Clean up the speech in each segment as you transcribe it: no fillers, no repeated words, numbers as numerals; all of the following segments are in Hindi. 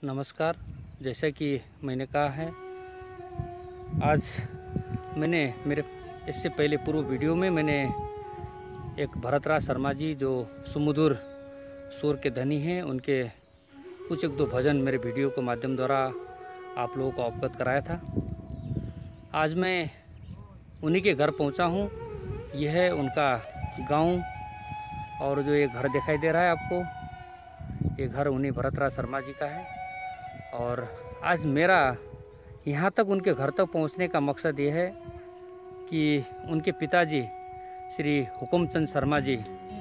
नमस्कार। जैसा कि मैंने कहा है, आज मैंने मेरे इससे पहले पूर्व वीडियो में मैंने एक भरतराज शर्मा जी जो सुमधुर सुर के धनी हैं, उनके कुछ एक दो भजन मेरे वीडियो के माध्यम द्वारा आप लोगों को अवगत कराया था। आज मैं उन्हीं के घर पहुंचा हूं। यह है उनका गांव, और जो ये घर दिखाई दे रहा है आपको, ये घर उन्हीं भरतराज शर्मा जी का है। और आज मेरा यहाँ तक उनके घर तक पहुँचने का मकसद ये है कि उनके पिताजी श्री हुकुमचंद शर्मा जी,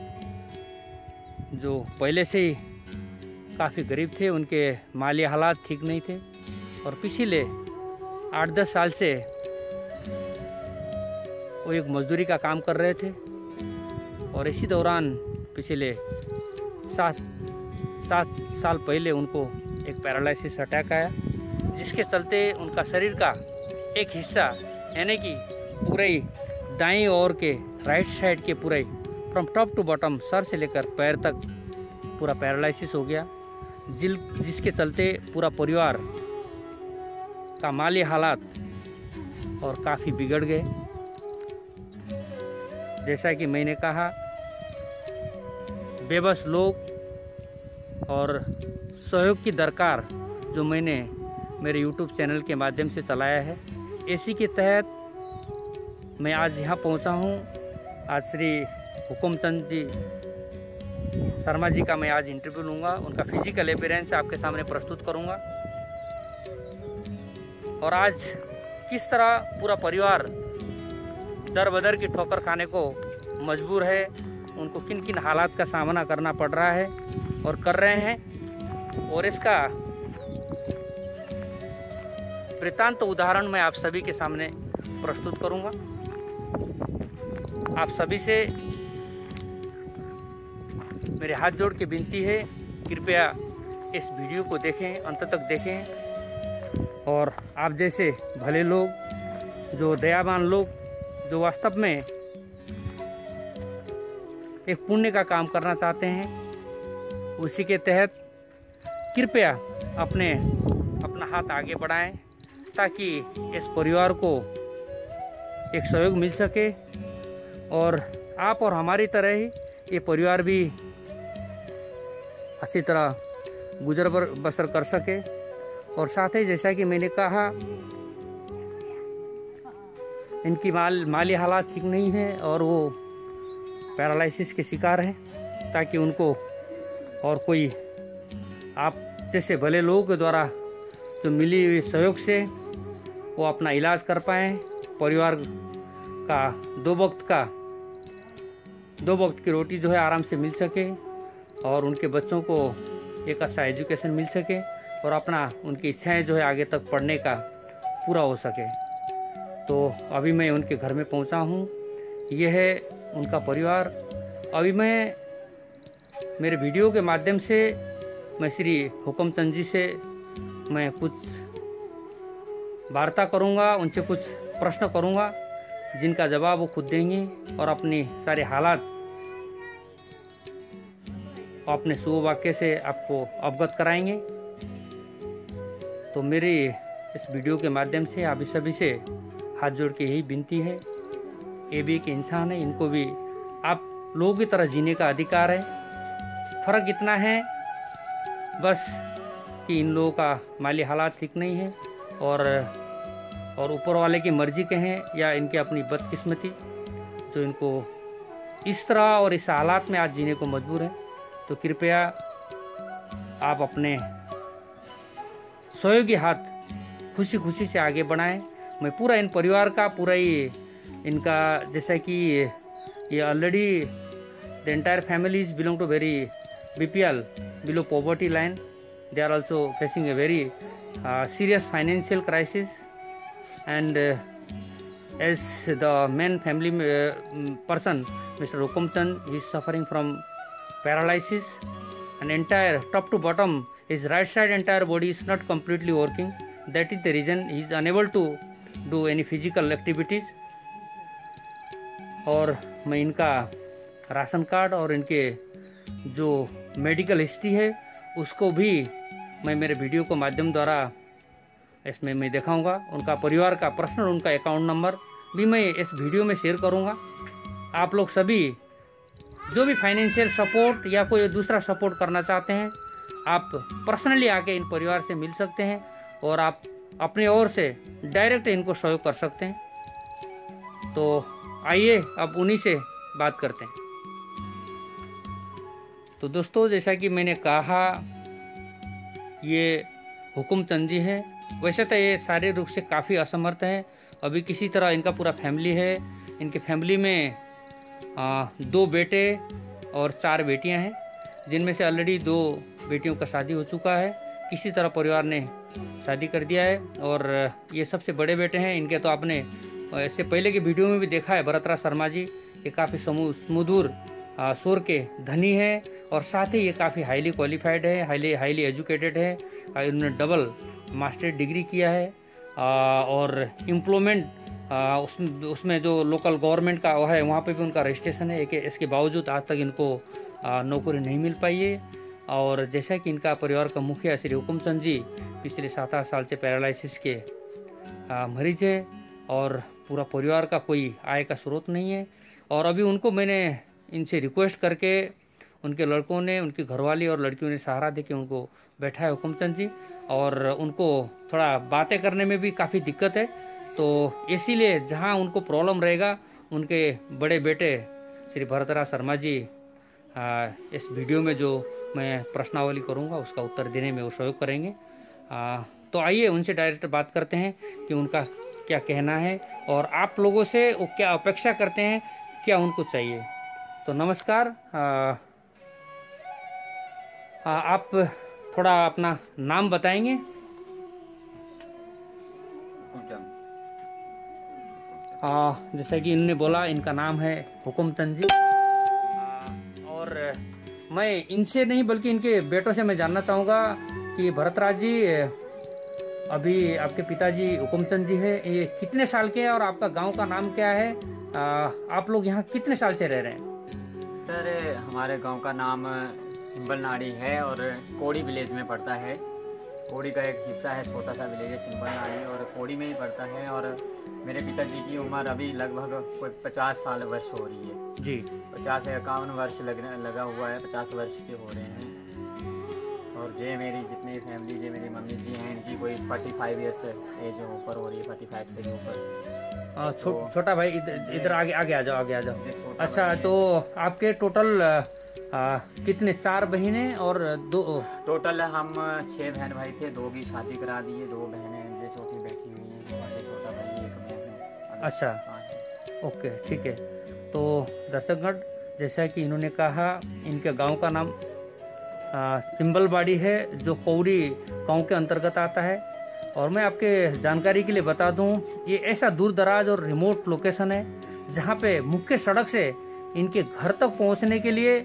जो पहले से ही काफ़ी गरीब थे, उनके माली हालात ठीक नहीं थे और पिछले 8-10 साल से वो एक मजदूरी का काम कर रहे थे। और इसी दौरान पिछले 7 साल पहले उनको एक पैरालिसिस अटैक आया, जिसके चलते उनका शरीर का एक हिस्सा यानी कि पूरे दाईं ओर के राइट साइड के पूरे फ्रॉम टॉप टू बॉटम, सर से लेकर पैर तक पूरा पैरालिसिस हो गया, जिसके चलते पूरा परिवार का माली हालात और काफ़ी बिगड़ गए। जैसा कि मैंने कहा, बेबस लोग और सहयोग की दरकार जो मैंने मेरे YouTube चैनल के माध्यम से चलाया है, इसी के तहत मैं आज यहाँ पहुँचा हूँ। आज श्री हुकुमचंद जी शर्मा जी का मैं आज इंटरव्यू लूँगा, उनका फिजिकल अपीयरेंस आपके सामने प्रस्तुत करूँगा। और आज किस तरह पूरा परिवार दर बदर की ठोकर खाने को मजबूर है, उनको किन किन हालात का सामना करना पड़ रहा है और कर रहे हैं, और इसका वृत्तांत उदाहरण मैं आप सभी के सामने प्रस्तुत करूंगा। आप सभी से मेरे हाथ जोड़ के विनती है, कृपया इस वीडियो को देखें, अंत तक देखें। और आप जैसे भले लोग, जो दयावान लोग, जो वास्तव में एक पुण्य का काम करना चाहते हैं, उसी के तहत कृपया अपना हाथ आगे बढ़ाएं, ताकि इस परिवार को एक सहयोग मिल सके और आप और हमारी तरह ही ये परिवार भी अच्छी तरह गुजर बसर कर सके। और साथ ही जैसा कि मैंने कहा, इनकी माली हालात ठीक नहीं है और वो पैरालिसिस के शिकार हैं, ताकि उनको और कोई आप जैसे भले लोगों के द्वारा जो मिली हुई सहयोग से वो अपना इलाज कर पाएँ, परिवार का दो वक्त की रोटी जो है आराम से मिल सके, और उनके बच्चों को एक अच्छा एजुकेशन मिल सके, और अपना उनकी इच्छाएं जो है आगे तक पढ़ने का पूरा हो सके। तो अभी मैं उनके घर में पहुंचा हूं। यह है उनका परिवार। अभी मैं मेरे वीडियो के माध्यम से मैं श्री हुकुमचंद जी से मैं कुछ वार्ता करूंगा, उनसे कुछ प्रश्न करूंगा, जिनका जवाब वो खुद देंगे और अपनी सारे हालात अपने सुवाक्य से आपको अवगत कराएंगे। तो मेरी इस वीडियो के माध्यम से आप सभी से हाथ जोड़ के यही विनती है, ये भी एक इंसान है, इनको भी आप लोगों की तरह जीने का अधिकार है। फ़र्क इतना है बस कि इन लोगों का माली हालात ठीक नहीं है, और ऊपर वाले की मर्जी के हैं या इनके अपनी बदकिस्मती जो इनको इस तरह और इस हालात में आज जीने को मजबूर है। तो कृपया आप अपने सहयोगी हाथ खुशी खुशी से आगे बढ़ाएं। मैं पूरा इन परिवार का पूरा ही इनका, जैसा कि ये already the entire family is belong to very BPL, below poverty line. They are also facing a very serious financial crisis, and as the main family person, Mr. Hukumchand, he is suffering from paralysis, and entire top to bottom his right side entire body is not completely working. That is the reason he is unable to do any physical activities. और मैं इनका राशन कार्ड और इनके जो मेडिकल हिस्ट्री है उसको भी मैं मेरे वीडियो को माध्यम द्वारा इसमें मैं दिखाऊंगा। उनका परिवार का पर्सनल उनका अकाउंट नंबर भी मैं इस वीडियो में शेयर करूंगा। आप लोग सभी जो भी फाइनेंशियल सपोर्ट या कोई दूसरा सपोर्ट करना चाहते हैं, आप पर्सनली आके इन परिवार से मिल सकते हैं और आप अपनी ओर से डायरेक्ट इनको सहयोग कर सकते हैं। तो आइए अब उन्हीं से बात करते हैं। तो दोस्तों, जैसा कि मैंने कहा, ये हुकुमचंद जी हैं। वैसे तो ये शारीरिक रूप से काफ़ी असमर्थ हैं। अभी किसी तरह इनका पूरा फैमिली है। इनकी फैमिली में 2 बेटे और 4 बेटियां हैं, जिनमें से ऑलरेडी 2 बेटियों का शादी हो चुका है। किसी तरह परिवार ने शादी कर दिया है और ये सबसे बड़े बेटे हैं। इनके तो आपने इससे पहले की वीडियो में भी देखा है, भरतराज शर्मा जी। ये काफ़ी सुमधुर स्वर के धनी है और साथ ही ये काफ़ी हाईली क्वालिफाइड है, हाईली एजुकेटेड है। इन्होंने डबल मास्टर डिग्री किया है और एम्प्लॉयमेंट उसमें जो लोकल गवर्नमेंट का है वहाँ पे भी उनका रजिस्ट्रेशन है। इसके बावजूद आज तक इनको नौकरी नहीं मिल पाई है। और जैसा कि इनका परिवार का मुखिया श्री हुकुमचंद जी पिछले 7-8 साल से पैरालिसिस के मरीज है और पूरा परिवार का कोई आय का स्रोत नहीं है। और अभी उनको मैंने इनसे रिक्वेस्ट करके उनके लड़कों ने, उनकी घरवाली और लड़कियों ने सहारा दे के उनको बैठा है हुकुमचंद जी। और उनको थोड़ा बातें करने में भी काफ़ी दिक्कत है, तो इसीलिए जहां उनको प्रॉब्लम रहेगा, उनके बड़े बेटे श्री भरतराज शर्मा जी इस वीडियो में जो मैं प्रश्नावली करूंगा उसका उत्तर देने में वो सहयोग करेंगे। तो आइए उनसे डायरेक्ट बात करते हैं कि उनका क्या कहना है और आप लोगों से वो क्या अपेक्षा करते हैं, क्या उनको चाहिए। तो नमस्कार। आप थोड़ा अपना नाम बताएंगे? जैसा कि इन्होंने बोला, इनका नाम है हुकुमचंद जी। और मैं इनसे नहीं बल्कि इनके बेटों से मैं जानना चाहूँगा कि भरतराज जी, अभी आपके पिताजी हुकुमचंद जी है, ये कितने साल के हैं और आपका गांव का नाम क्या है? आप लोग यहाँ कितने साल से रह रहे हैं? सर, हमारे गांव का नाम सिंबलनाड़ी है और कोड़ी विलेज में पड़ता है। कोड़ी का एक हिस्सा है, छोटा सा विलेज है सिंबलनाड़ी, और कोड़ी में ही पड़ता है। और मेरे पिताजी की उम्र अभी लगभग 50 साल वर्ष हो रही है जी। 50 से 51 वर्ष लगा हुआ है, 50 वर्ष के हो रहे हैं। और जे मेरी जितनी फैमिली, जे मेरी मम्मी जी हैं, इनकी कोई 45 ईयर्स एज ऊपर हो रही है, 45 से ऊपर। छोटा भाई इधर आगे आ जाओ। अच्छा, तो आपके टोटल कितने? 4 बहनें और 2? टोटल हम 6 बहन भाई थे। 2 की शादी करा दी है, 2 बहनें जो छोटी बैठी हुई हैं, छोटा भाई एक बहन। अच्छा, ओके, ठीक है। तो दर्शकगण, जैसा कि इन्होंने कहा, इनके गांव का नाम सिंबलबाड़ी है, जो कौड़ी गांव के अंतर्गत आता है। और मैं आपके जानकारी के लिए बता दूं, ये ऐसा दूर दराज और रिमोट लोकेशन है जहां पे मुख्य सड़क से इनके घर तक पहुंचने के लिए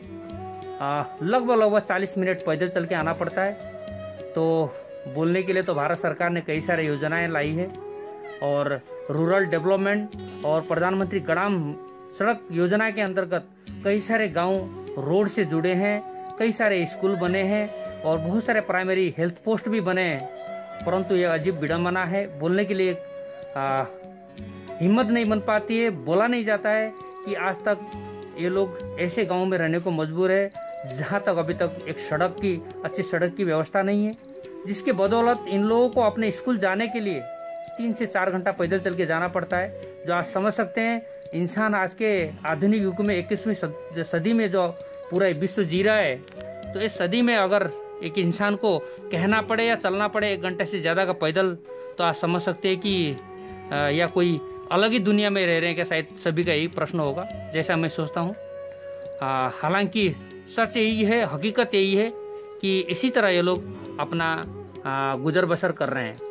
लगभग 40 मिनट पैदल चल के आना पड़ता है। तो बोलने के लिए तो भारत सरकार ने कई सारी योजनाएं लाई है और रूरल डेवलपमेंट और प्रधानमंत्री ग्राम सड़क योजना के अंतर्गत कई सारे गांव रोड से जुड़े हैं, कई सारे स्कूल बने हैं और बहुत सारे प्राइमरी हेल्थ पोस्ट भी बने हैं। परंतु ये अजीब विडम्बना है, बोलने के लिए हिम्मत नहीं बन पाती है, बोला नहीं जाता है कि आज तक ये लोग ऐसे गांव में रहने को मजबूर है जहां तक अभी तक एक अच्छी सड़क की व्यवस्था नहीं है, जिसके बदौलत इन लोगों को अपने स्कूल जाने के लिए 3 से 4 घंटा पैदल चल के जाना पड़ता है। जो आप समझ सकते हैं, इंसान आज के आधुनिक युग में 21वीं सदी में जो पूरा विश्व जी रहा है, तो इस सदी में अगर एक इंसान को कहना पड़े या चलना पड़े 1 घंटे से ज़्यादा का पैदल, तो आप समझ सकते हैं कि या कोई अलग ही दुनिया में रह रहे हैं क्या। शायद सभी का यही प्रश्न होगा, जैसा मैं सोचता हूँ। हालांकि सच यही है, हकीकत यही है कि इसी तरह ये लोग अपना गुजर बसर कर रहे हैं।